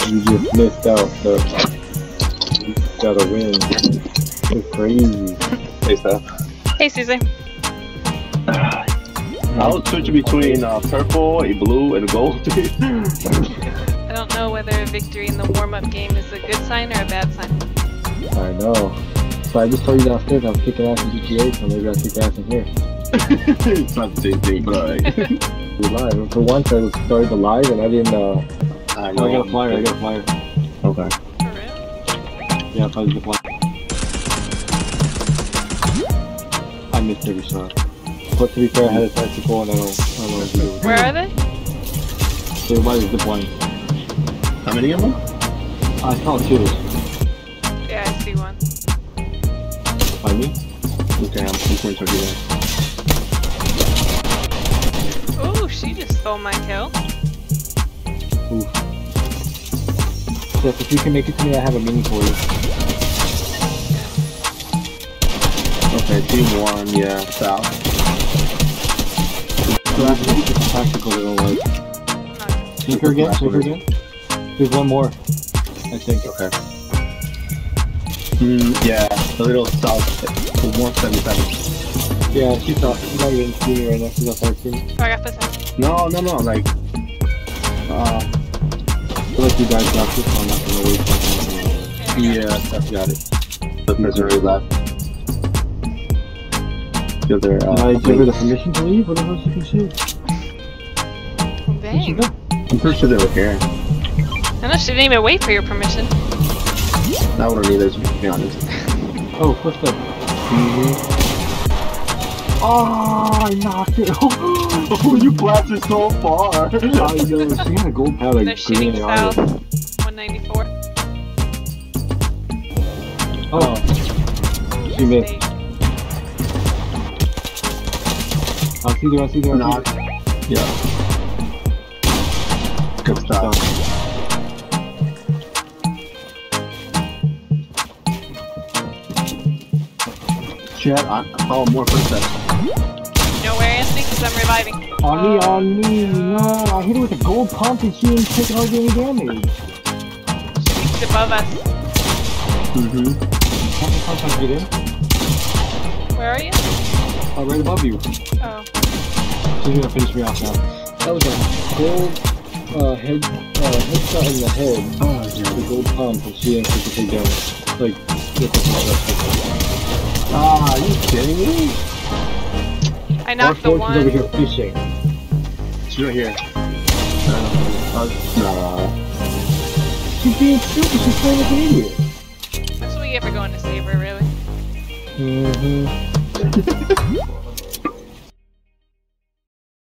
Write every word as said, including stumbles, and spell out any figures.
You just missed out. The you gotta win. It's crazy. Hey, Steph. Hey, Cesar. I was switching between uh, purple, a blue, and a gold. I don't know whether a victory in the warm-up game is a good sign or a bad sign. I know. So I just told you downstairs I'm kicking ass in G T A, so maybe I'll kick ass in here. It's not the same thing, but alright. We're live. For once I started the live and I didn't, uh... I know. Oh, I got a flyer, I got a flyer. Okay. For real? Yeah, I thought it was a flyer. I missed every shot. But to be fair, I had a tactical and I don't, I don't know what to do. Where are they? They're by the zip line. How many of them? I saw two. Yeah, I see one. By me? Okay, I'm, I'm going to do that. Oh, she just stole my kill. Oof. Steph, if you can make it to me, I have a mini for you. Okay, team one, yeah, south. So that's the tactical they don't like. Sneaker again? Sneaker again? There's one more, I think. Okay. Mm, yeah, a little south, one seventy-seven. Yeah, she's not, she's not even seeing me right now, she's outside seeing me. Oh, I got this one. No, no, no, like... Uh, I feel like you guys got this, so I'm not gonna waste my time. Yeah, Steph got it. The Missouri left. The other, uh... Did I give her the permission to leave? What the hell she can shoot? Oh, dang. I'm pretty sure they were here. I know she didn't even wait for your permission. I wouldn't either, to be honest. Oh, footstep. Mm-hmm. Oh, I knocked it. Oh, you blasted so far. I know, she had a gold pad like They're shooting green south, eyes. one ninety-four. Oh, she missed. I'll see there, I'll see there, I'll see there. Yeah. Good stuff. Chat, I follow more footsteps. You know where, Anthony? Because I'm reviving. On me, on me, no, I hit her with a gold pump and she didn't take hardly any damage. She's above us. Mm-hmm. Pump, pump, pump, get in. Where are you? Uh, right above you. Oh. She's gonna finish me off now. That was a gold uh, head, uh, headshot in the head. Oh, yeah. The gold pump and she didn't take the take damage. Like, get the Ah, are you kidding me? I knocked the one. She's over here fishing. She's right here. Uh, nah. She's being stupid, she's playing like an idiot. That's what we get for going to Saber, really. Mm-hmm.